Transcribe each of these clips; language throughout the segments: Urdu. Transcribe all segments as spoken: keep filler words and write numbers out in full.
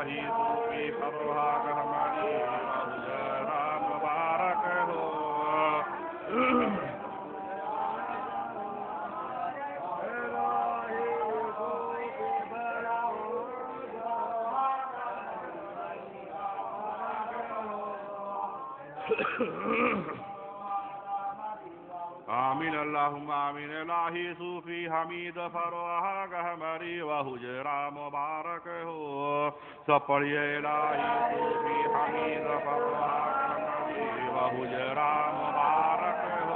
الہی صوفی فروغ ہماری حجرہ مبارک ہو آمین اللہم آمین الہی صوفی حمید فروغ ہماری و حجرہ مبارک ہو سب پڑھئے الہی صوفی حمید فروغ ہماری و حجرہ مبارک ہو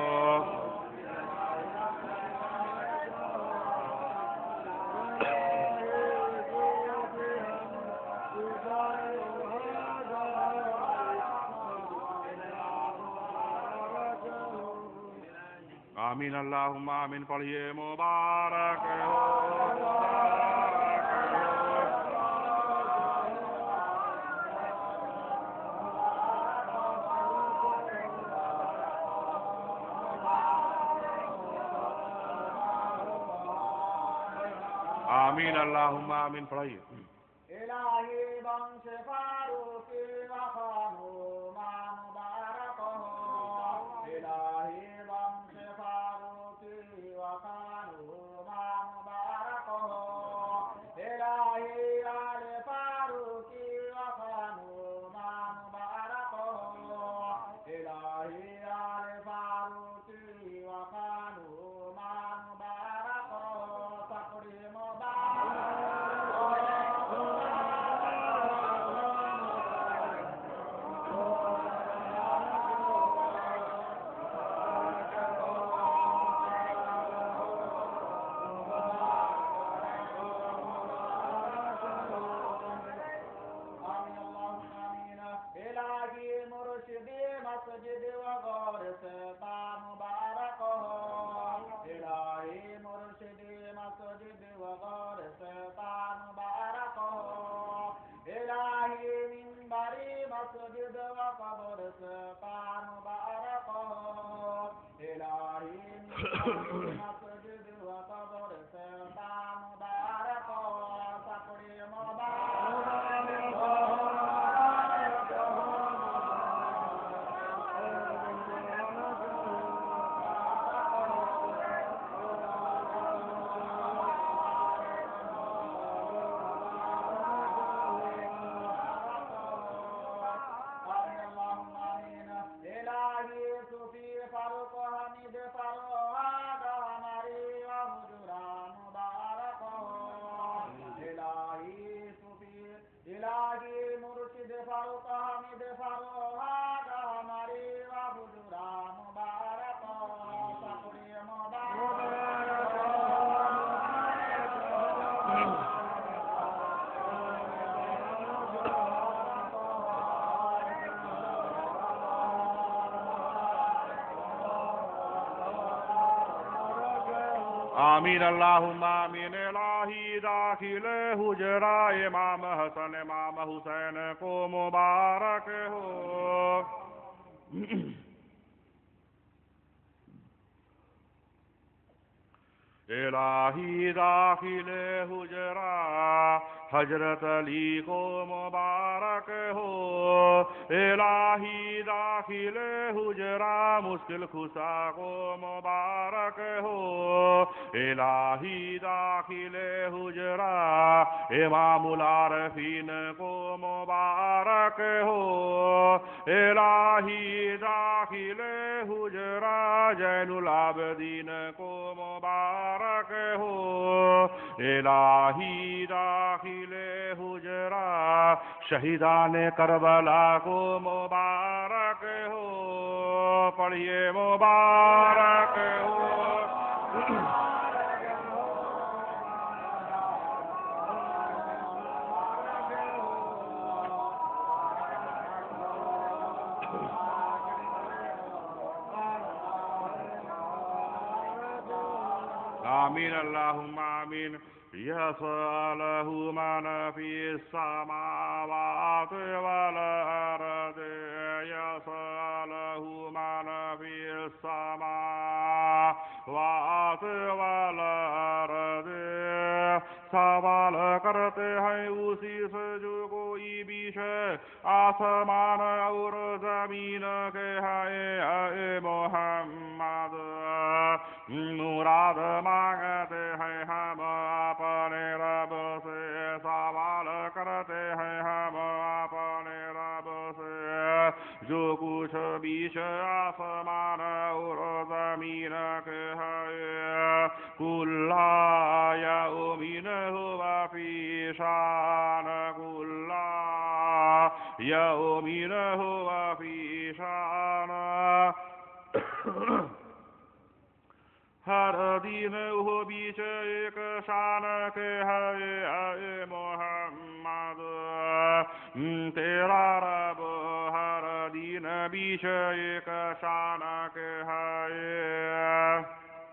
آمین اللہم آمین پڑھئے مبارک ہو آمین اللہم آمین پڑھئے الہی بخش فاروقی و خانوما مبارک ہو الہی بخش فاروقی و خانوما مبارک ہو الہی آل فاروقی و خانوما مبارک ہو الہی آل فاروقی و خانوما مبارک ہو فقری مبارک مسجد وغور ستا مبارک ہو الہی مرشدی مسجد وغور ستا مبارک ہو الہی منبری مسجد وقبر ستا مبارک ہو الہی منبری مسجد وقبر ستا مبارک ہو سکری مبارک ہو الہی مرشد فاروق حمید فاروق ہماری و حجرہ مبارک فقری مبارک آمین اللہم آمین الہی داخل حجرہ امام حسن امام حسین کو مبارک ہو الہی داخل حجرہ حضرت علی کو مبارک ہو الہی داخل حجرہ مشکل خسا کو مبارک ہو الہی داخل حجرہ امام العارفین کو مبارک ہو الہی داخل حجرہ زین العابدین کو مبارک ہو الہی داخل حجرہ شہیدان کربلا کو مبارک ہو پڑھئے مبارک ہو آمین اللہم آمین یسألہ من فی السماوات والارض یسألہ من فی السماوات والارض सवाल करते हैं उसी से जो कोई बीच आसमान और जमीन के है मोहम्मद मुराद मांगते हैं हम अपने रब से सवाल करते हैं हम अपने रब से जो कुछ बीच आसमान और जमीन के है कुल्ला यउमिनहु वफी शान कुल्ला यउमिनहु वफी शान हर दिन वो बीच एक शान के है मोहम्मद तेरा रब हर दिन बीच एक शान के है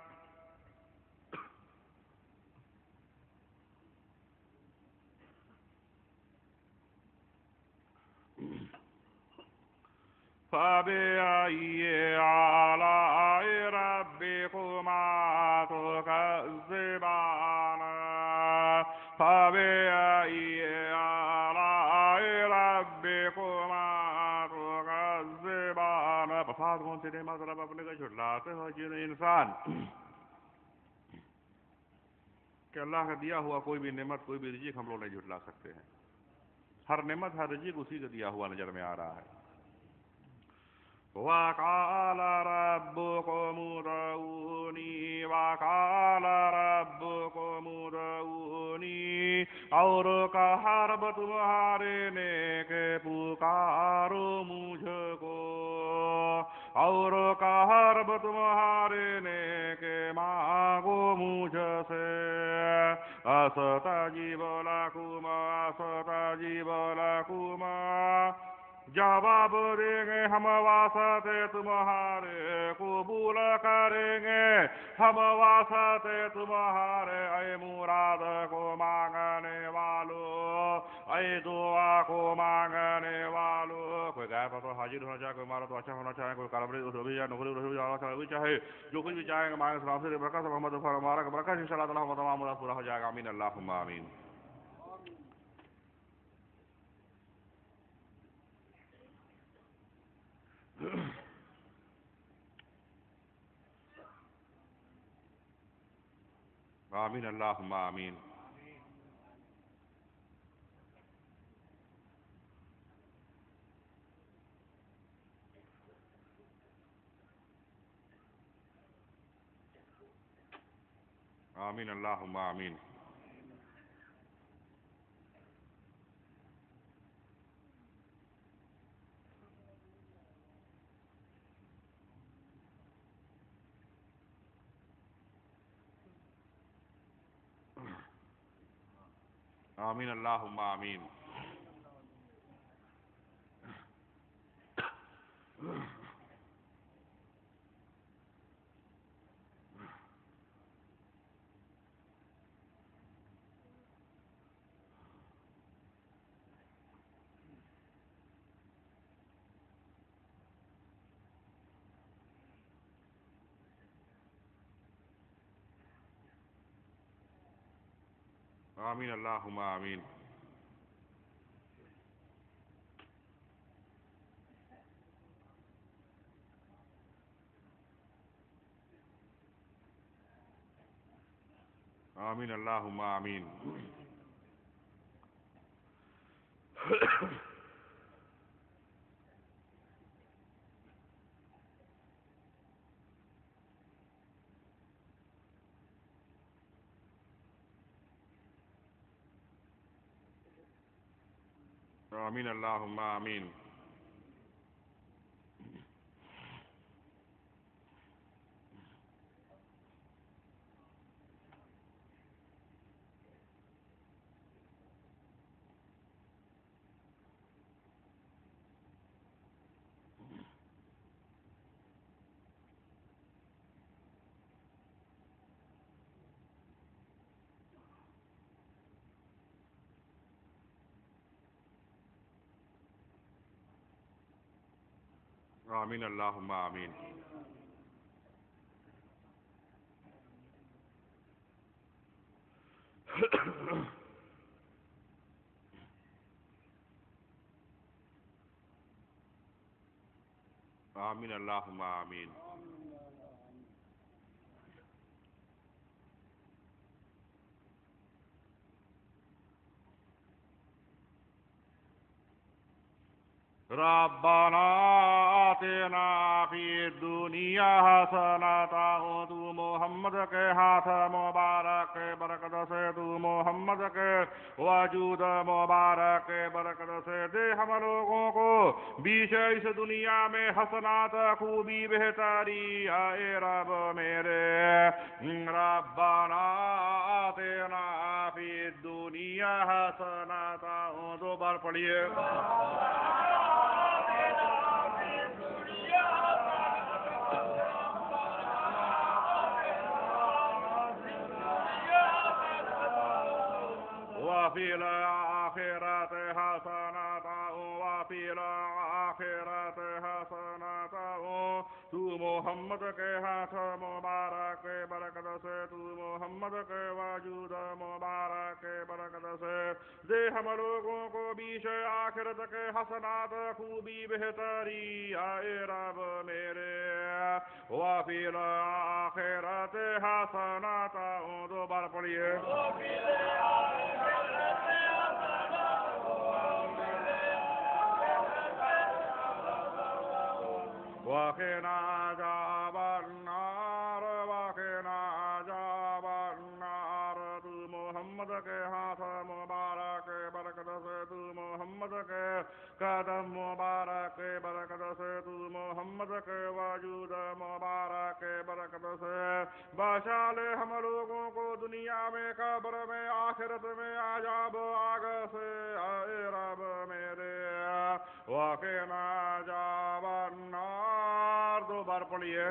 فبأي آلاء ربكما تكذبان فبأي آلاء ربكما تكذبان بفاظ کون سی نعمت رب اپنے کا جھٹلاتے ہو جن انسان کہ اللہ کا دیا ہوا کوئی بھی نعمت کوئی بھی رزق ہم لوگ نہیں جھٹلا سکتے ہیں ہر نعمت ہر رزق اسی کا دیا ہوا نظر میں آ رہا ہے وقال ربكم ادعوني وقال ربكم ادعوني اور کہا رب تمہارے نے کہ پکارو مجھ کو اور کہا رب تمہارے نے کہ مانگو مجھ سے استجیب لکم استجیب لکم جواب دیں گے ہم واسطے تمہارے قبول کریں گے ہم واسطے تمہارے اے مراد کو مانگنے والو اے دعا کو مانگنے والو کوئی غیر پر تو حاضر ہونا چاہے کوئی ہمارا تو اچھا ہونا چاہے کوئی کاربری رسوبی یا نقلی رسوبی جانا چاہے جو کچھ بھی چاہیں گے مانگے سلام سے برکت سے محمد ہمارا برکت ان شاء اللہ تعالیٰ تمام مراد پورا ہو جائے گا آمین اللہم آمین آمین اللہم آمین آمین اللہم آمین آمین اللہم آمین آمین اللہم آمین آمین اللہم آمین آمین اللہم آمین آمین اللہم آمین آمین اللہم آمین. ربنا آتنا فی الدنیا حسنة. تو محمد کے ہاتھ مبارک کے برکت سے، تو محمد کے وجود مبارک کے برکت سے دے ہم لوگوں کو بیچ اس دنیا میں حسنات، خوبی، بہتری. اے رب میرے، ربنا آتنا فی الدنیا حسنة. دو بار پڑھیے. وفي الآخرة حسنة، وفي الآخرة حسنة. تو محمد کے ہاتھ مبارک کے برکت سے، تو محمد کے وجود مبارک کے برکت سے دے ہم لوگوں کو بیچ آخرت کے حسنات، خوبی، بہتری. اے رب میرے، وفی الآخرت حسنة. دو بار پڑھیے. وقنا عذاب النار، وقنا عذاب النار. تو محمد کے ہاتھ مبارک کے برکت سے، تو محمد کے قدم مبارک کے برکت سے، تو محمد کے وجود مبارک کے برکت سے بچا لے ہم لوگوں کو دنیا میں، قبر میں، آخرت میں عذاب آگ سے. اے رب میرے، وقنا عذاب النار. دو بار پڑھیے.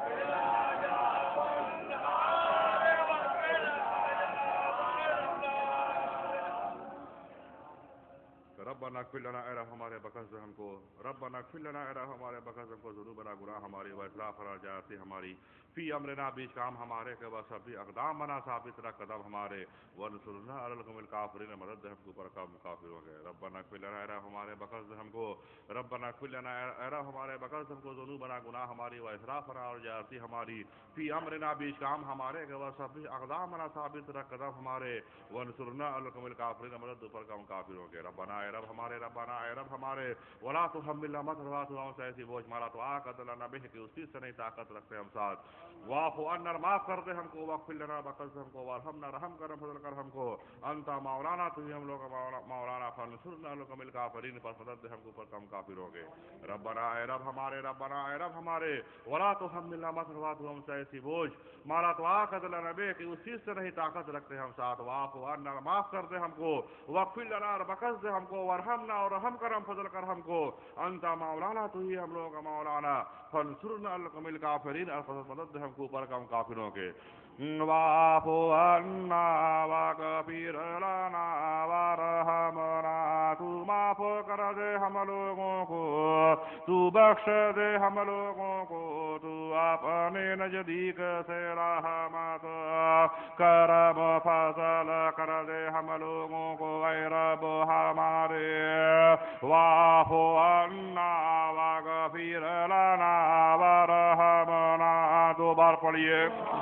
ربنا اغفر لنا، اے رب ہمارے بخش دے ہم کو. ربنا اغفر لنا، اے رب ہمارے بخش دے ہم کو ذنوبنا، گناہ ہماری، و اسراف اور جاتی ہماری، فی امرنا بیچ کام ہمارے کے بس ابھی اقدام بنا ثابت رکھ قدم ہمارے، ونصرنا علی القوم الکافرین. مدد دے ہم کو پر کام کافر ہو گئے. ربنا اغفر لنا، اے رب ہمارے بخش دے ہم کو. ربنا اغفر لنا، اے رب ہمارے بخش دے ہم کو ذنوبنا، گناہ ہماری، و اسراف اور جاتی ہماری، فی امرنا بیچ کام ہمارے کے بس ابھی اقدام بنا ثابت رکھ قدم ہمارے، ونصرنا علی القوم الکافرین. مدد دے پر کام کافر ہو گئے. ربنا اے رب ہمارے، ربنا اے رب ہمارے، ولا تحملنا ما لا طاقت لنا ایسی بوجھ مارا تو طاقت لنا بہ کہ اس چیز سے نہیں طاقت رکھتے ہم ساتھ. واعف عنا، معاف کر دے ہم کو، واغفر لنا، بخش دے ہم کو، وارحمنا، رحم کر، فضل کر ہم کو. انت مولانا، تو ہی ہم لوگ مولانا، فانصرنا علی القوم الکافرین. پر مدد دے ہم کو، پر کم کافر ہو گئے. ربنا اے رب ہمارے، ربنا اے رب ہمارے، ولا تحملنا ما لا طاقت لنا ایسی بوجھ مارا تو طاقت لنا بہ کہ اس چیز سے نہیں طاقت رکھتے ہم ساتھ. واعف عنا، معاف کر دے ہم کو، واغفر لنا، اور بخش دے ہم کو، وارحمنا، اور رحم کرم فضل کر ہم کو. انت مولانا، تو ہی ہم لوگ مولانا، فانصرنا علی القوم الکافرین. اور مدد دے ہم کو، پر کم کافروں کے. واعف عنا واغفر لنا وارحمنا. تو معاف کر دے ہم لوگوں کو، تو بخش دے ہم لوگوں کو، تو اپنے نزدیک سے رحمت، کرم، فضل کر دے ہم لوگوں کو. اے رب ہمارے، واعف عنا واغفر لنا وارحمنا. دو بار پڑھیے.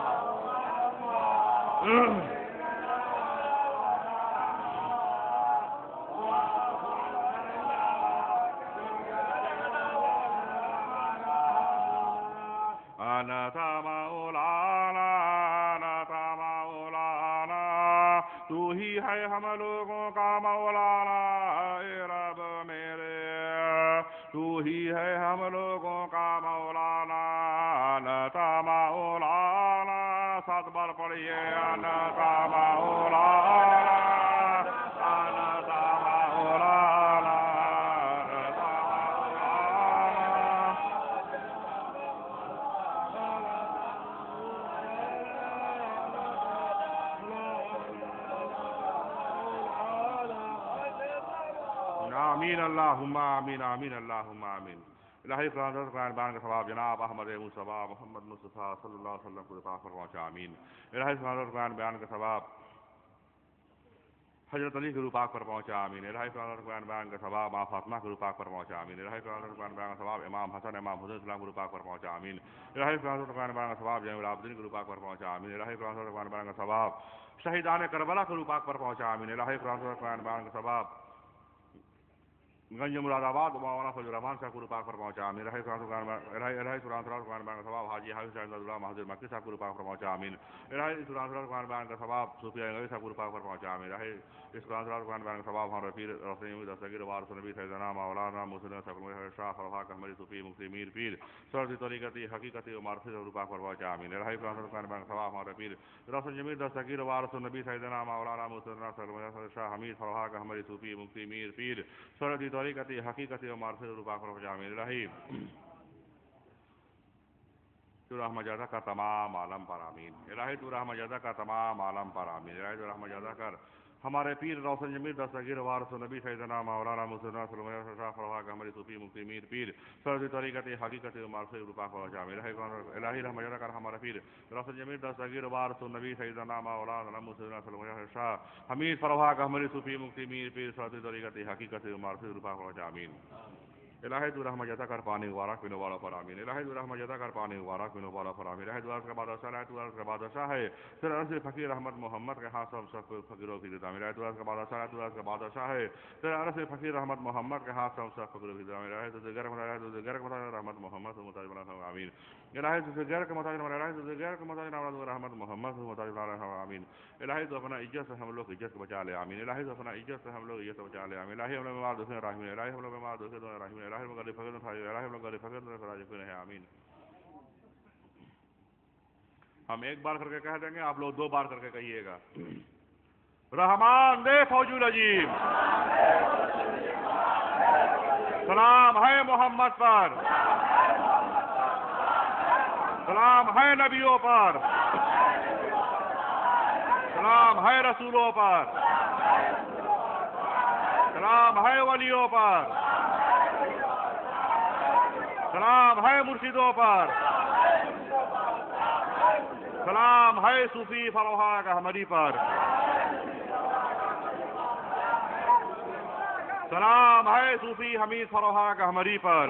انت مولانا، انت مولانا، تو ہی ہے ہم لوگوں کا مولانا. اے رب میرے، تو ہی ہے ہم لوگوں کا مولانا. انت مولانا. سات بار پڑھیے. انت مولانا، انت مولانا. آمین اللہم آمین، آمین اللہم آمین. الہی قرآن قرآن بیان کا ثواب جناب احمد مصطفیٰ محمد مصطفیٰ صلی اللہ علیہ وسلم کو عطا فرما. آمین. الہی قرآن قرآن بیان کا ثواب حضرت علی کے روح پاک پر پہنچا آمین الہی قرآن قرآن بیان کا ثواب ماں فاطمہ کے روح پاک پر پہنچا آمین الہی قرآن قرآن بیان کا ثواب امام حسن امام حسین السلام کے روح پاک پر پہنچا آمین الہی قرآن قرآن بیان کا ثواب جین العابدین کے روح پاک پر پہنچا آمین الہی قرآن قرآن بیان کا ثواب شہیدان کربلا کے روح پاک پر پہنچا آمین الہی قرآن قرآن بیان کا ثواب گنج مراد آباد مولانا فضل الرحمان صاحب کو پاک پر پہنچا آمین الہی قرآن قرآن الہی الہی قرآن قرآن بیان کا ثواب حاجی حافظ شاہد اللہ محمد مکی صاحب کو پاک پر پہنچا آمین الہی قرآن قرآن بیان کا ثواب صوفی انگوی صاحب کو پاک پر پہنچا آمین الہی اس قرآن قرآن بیان کا ثواب ہمارے پیر رسول دستگیر وارث نبی سیدنا مولانا مسلم صاحب شاہ فرحاق احمدی صوفی مفتی میر پیر سرد طریقتی حقیقتی و معرفت کو پاک پر پہنچا آمین الہی قرآن قرآن بیان کا ثواب ہمارے پیر رسول جمیل دستگیر وارث نبی سیدنا مولانا مسلم صاحب شاہ حمید فرحاق احمدی صوفی مفتی میر پیر سرد طریقتی حقیقتی و معرفت کو پاک پر پہنچا آمین الہی تو رحمہ جادہ کا تمام عالم پر آمین الہی تو رحمہ جادہ کا تمام عالم پر آمین الہی تو رحمہ جادہ کر ہمارے پیر روشن جمیل دستگیر وارث نبی سیدنا مولانا مسلم شاہ فرحاق احمدی صوفی مفتی میر پیر سرد طریقت حقیقت و معرفت کو پاک پر پہنچا آمین الہی رحمہ جادہ کر ہمارے پیر روشن جمیل دستگیر وارث نبی سیدنا مولانا مسلم شاہ حمید فرحاق احمدی صوفی مفتی میر پیر سرد طریقت حقیقت و معرفت کو پاک پر پہنچا آمین الہی تو رحمہ جاتا کر پانی مبارک بنو والا پر آمین الہی تو رحمہ جاتا کر پانی مبارک بنو والا پر آمین الہی تو عرض کا بادشاہ ہے تو عرض کا بادشاہ ہے پھر عرض فقیر احمد محمد کے ہاتھ سب سب فقیروں کی دامین الہی تو عرض کا بادشاہ ہے تو عرض کا بادشاہ ہے پھر عرض فقیر احمد محمد کے ہاتھ سب سب فقیروں کی دامین الہی تو غیر الہی تو غیر رحمت محمد متاج بنا آمین الہی تو غیر کے متاج الہی تو غیر کے متاج رحمت محمد متاج بنا آمین الہی تو اپنا عزت سے ہم لوگ عزت کو بچا لے آمین الہی تو اپنا عزت سے ہم لوگ عزت کو بچا لے آمین الہی ہم لوگ بیمار دوسرے رحمین الہی ہم لوگ بیمار دوسرے رحمین الہی ہم غریب فقیر الہی ہم لوگ غریب فقیر فراج ہے آمین ہم ایک بار کر کے کہہ دیں گے آپ لوگ دو بار کر کے کہیے گا رحمان دے فوجو العجیب سلام ہے محمد پر سلام ہے نبیوں پر سلام ہے رسولوں پر سلام ہے ولیوں پر سلام ہے مرشدوں پر سلام ہے صوفی فرحاق احمدی پر سلام ہے صوفی حمید فرحاق احمدی پر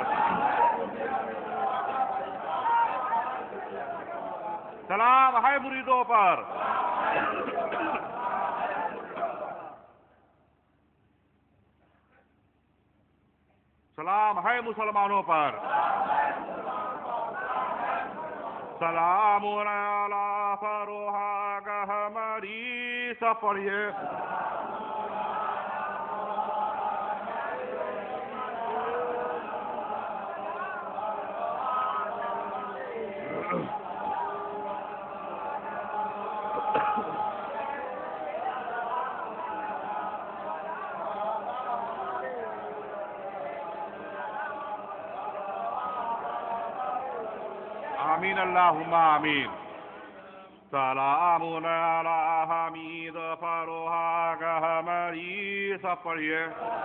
سلام ہے مریدوں پر سلام ہے مسلمانوں پر سلام علی فرحاق احمدی سب پڑھیے آمین اللہم آمین سلام علی حمید فرحاق احمدی سب پڑھیے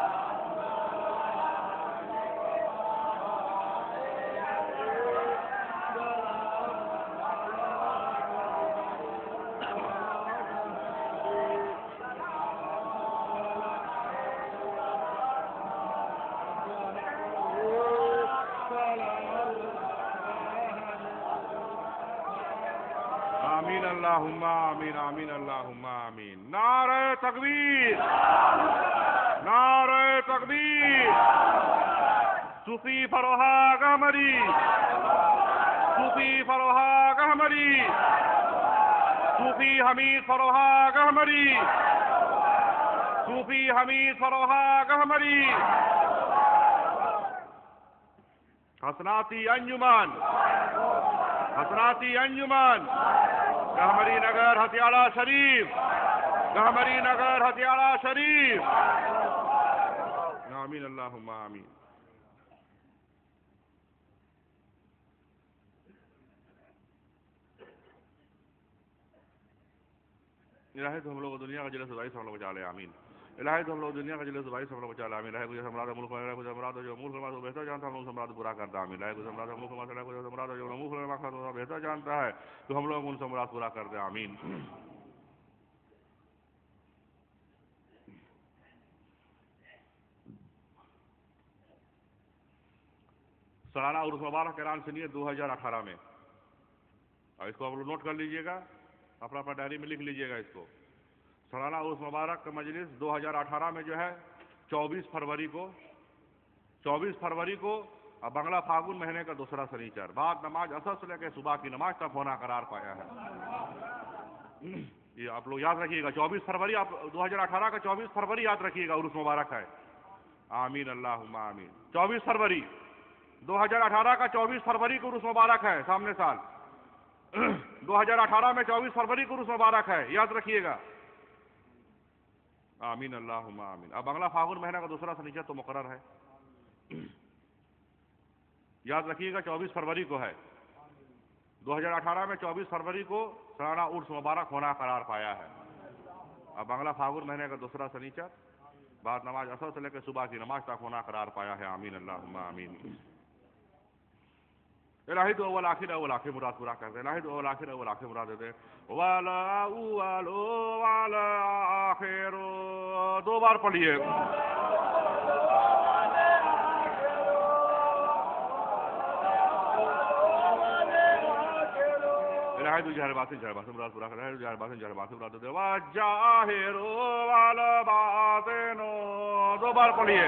آمین اللہم آمین آمین اللہم آمین نعرہ تکبیر نعرہ تکبیر صوفی فرحاق احمدی صوفی فرحاق احمدی صوفی حمید فرحاق احمدی صوفی حمید فرحاق احمدی حسناتی انجمن حسناتی انجمن گہمری نگر ہتھیارہ شریف گہمری نگر ہتھیارہ شریف آمین اللہم آمین الہی تو ہم لوگ دنیا کا جلس زبائی سے ہم لوگ بچا لے آمین الہی تو ہم لوگ دنیا کا جلس زبائی سے ہم لوگ بچا لے آمین الہی کچھ ہمارا ملک میں کچھ ہمارا جو ملک میں تو بہتر جانتا ہے ہم لوگ ہمارا برا کرتا آمین الہی کچھ ہمارا ملک میں کچھ ہمارا جو ملک میں بہتر جانتا ہے تو ہم لوگ ان سے مراد پورا کر دیں آمین سالانہ عرس مبارک اعلان سنیت دو ہزار اٹھارہ میں، اور اس کو آپ لوگ نوٹ کر لیجئے گا، اپنا اپنا ڈائری میں لکھ لیجئے گا اس کو. سالانہ عرس مبارک کا مجلس دو ہزار اٹھارہ میں جو ہے چوبیس فروری کو چوبیس فروری کو اب بنگلہ فاگن مہینے کا دوسرا سنیچر بعد نماز عصر سے لے کے صبح کی نماز تک ہونا قرار پایا ہے. یہ آپ لوگ یاد رکھیے گا، چوبیس فروری آپ دو ہزار اٹھارہ کا چوبیس فروری یاد رکھیے گا، عرس مبارک ہے. آمین اللہم آمین. چوبیس فروری دو ہزار اٹھارہ کا چوبیس فروری کو عرس مبارک ہے. سامنے سال دو ہزار اٹھارہ میں چوبیس فروری کو عرس مبارک ہے، یاد رکھیے گا. آمین اللہم آمین. اب بنگلہ فاگن مہینہ کا دوسرا سنیچر تو مقرر ہے، یاد رکھیے گا چوبیس فروری کو ہے. دو ہزار اٹھارہ میں چوبیس فروری کو سالانہ عرس مبارک ہونا قرار پایا ہے. اب بنگلہ فاگن مہینے کا دوسرا سنیچر بعد نماز عصر سے لے کے صبح کی نماز تک ہونا قرار پایا ہے. آمین اللہم آمین. الہی تو اول آخر اول آخر مراد پورا کر دے. الہی تو اول آخر اول آخر مراد دے دے. والا اول والا آخر. دو بار پڑھیے. الہی تو جہر باطن جہر باطن مراد پورا کر دے. الہی تو جہر باطن جہر باطن مراد دے دے. والظاہر والباطن. دو بار پڑھیے.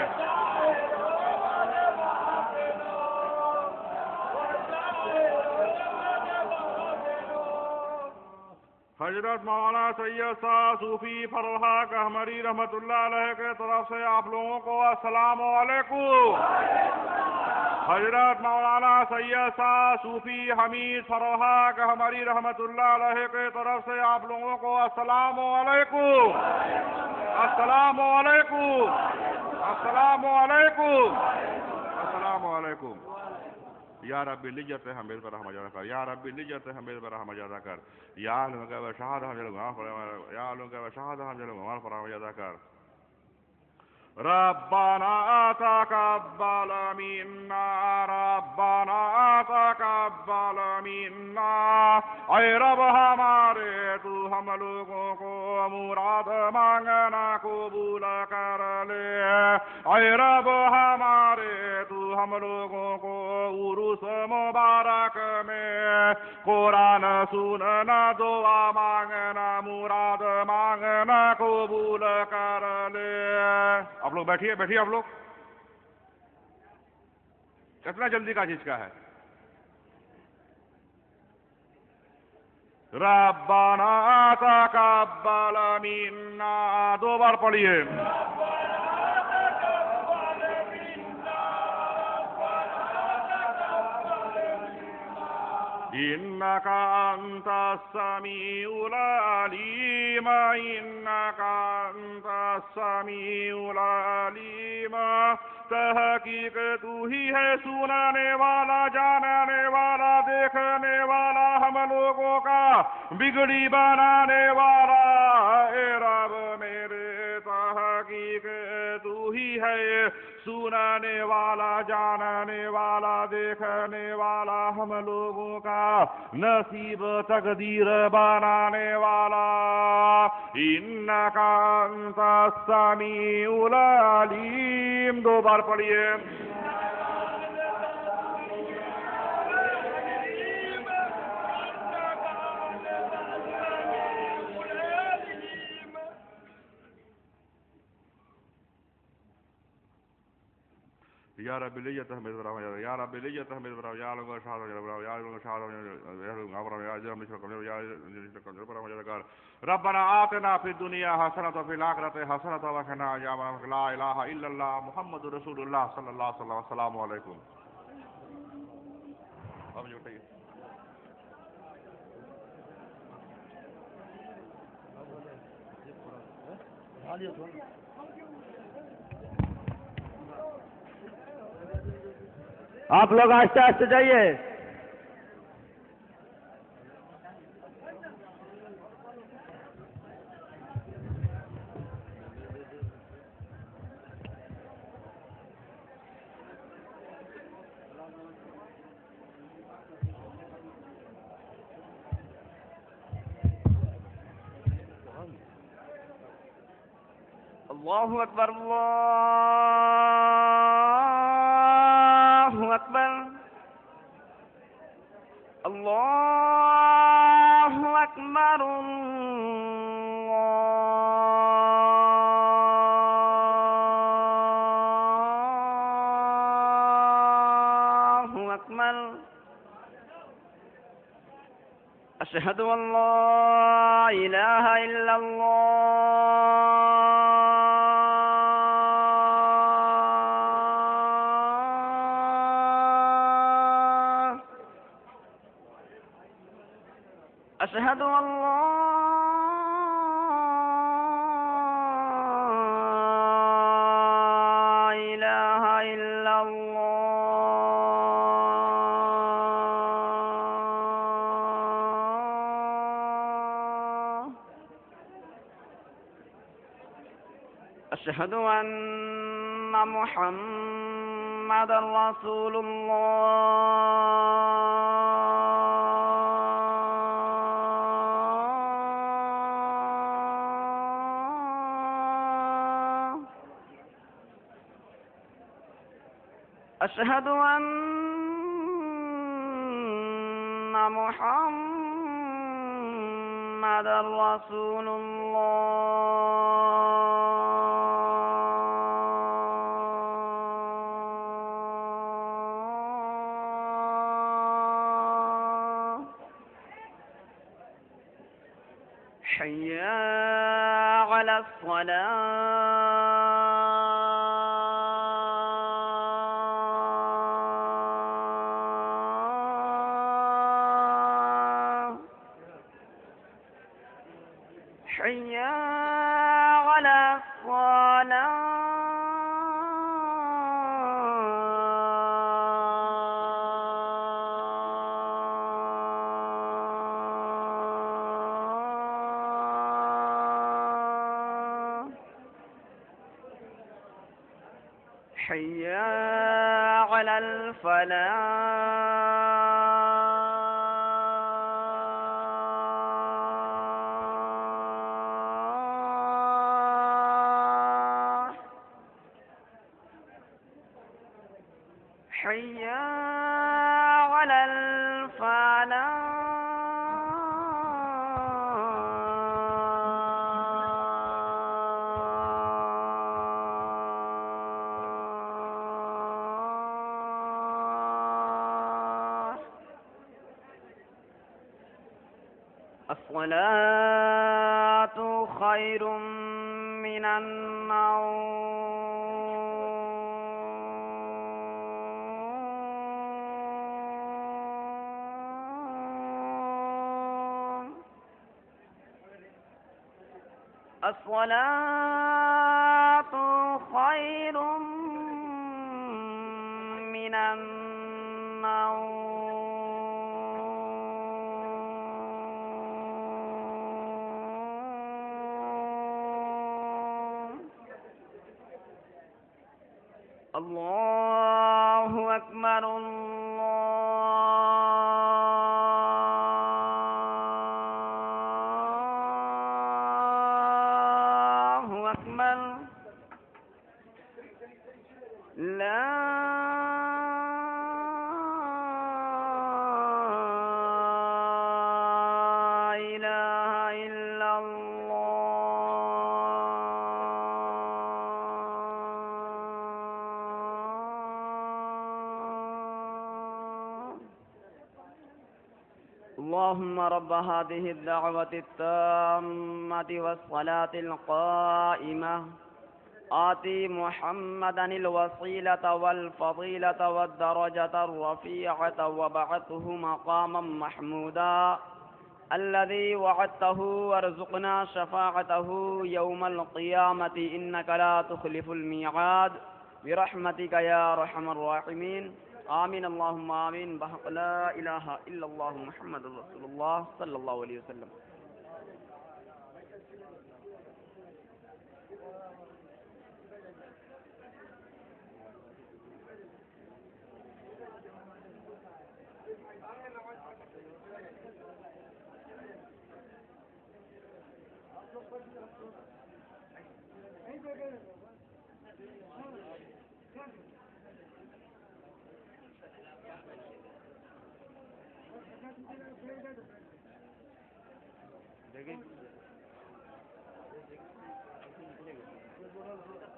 حضرت مولانا سید شاہ صوفی فرحہ کہمری رحمۃ اللہ علیہ کے طرف سے آپ لوگوں کو السلام علیکم. حضرت مولانا سید شاہ صوفی حمید فرحہ کہمری رحمۃ اللہ علیہ کے طرف سے آپ لوگوں کو السلام علیکم. السلام علیکم. السلام علیکم. السلام علیکم. یا رب لجت ہمیں پر رحمت زیادہ کر. یا رب لجت ہمیں پر رحمت زیادہ کر. یا علم کا شہادہ ہم جلو گناہ فرما. یا علم کا شہادہ ہم جلو گناہ فرما زیادہ کر. ربنا تقبل منا. ربنا تقبل منا. اے رب ہمارے تو ہم لوگوں کو مراد مانگنا قبول کر لے. اے رب ہمارے تو ہم لوگوں کو عرس مبارک میں قرآن سننا دعا مانگنا مراد مانگنا قبول کر لے. آپ لوگ بیٹھیے بیٹھیے. آپ لوگ کتنا جلدی کا چیز کا ہے. ربنا تقبل منا. دو بار پڑھیے. إنك أنت السميع العليم. إنك أنت السميع العليم. تحقیق تو ہی ہے سنانے والا جاننے والا دیکھنے والا ہم لوگوں کا بگڑی بنانے والا. اے رب میرے تحقیق تو ہی ہے سنانے والا جاننے والا دیکھنے والا ہم لوگوں کا نصیب تقدیر بنانے والا. انک انت السمیع العلیم. دو بار پڑھیے. یا رب لیت ہمیں ذرا یا رب لیت ہمیں ذرا یا لوگ شاہ یا لوگ شاہ یا جم شکر یا جکر. ربنا آتنا فی الدنیا حسنۃ وفی الآخرۃ حسنۃ وقنا عذاب النار. لا الہ الا اللہ محمد رسول اللہ صلی اللہ علیہ وسلم. السلام علیکم. اب جو اٹھائیے. آپ لوگ آہستہ آہستہ جائیے. اللہ اکبر. اللہ اکبر. الله أكبر الله أكبر. أشهد أن لا إله إلا الله. أشهد أن لا إله إلا الله. أشهد أن محمدا رسول الله. أشهد أن محمدا رسول الله. حي على الصلاة. حي على الصلاة. حي على الفلاح. حي على الفلاح. الصلاة خير من النوم. الصلاة خير من النوم. الله أكبر الله أكبر. لا إله إلا الله. اللهم رب هذه الدعوة التامة والصلاة القائمة آتي محمدا الوسيلة والفضيلة والدرجة الرفيعة وبعثه مقاما محمودا الذي وعدته وارزقنا شفاعته يوم القيامة إنك لا تخلف الميعاد برحمتك يا أرحم الراحمين. آمين اللهم آمين بحق لا إله إلا الله محمد رسول الله صلى الله عليه وسلم. دیکھیں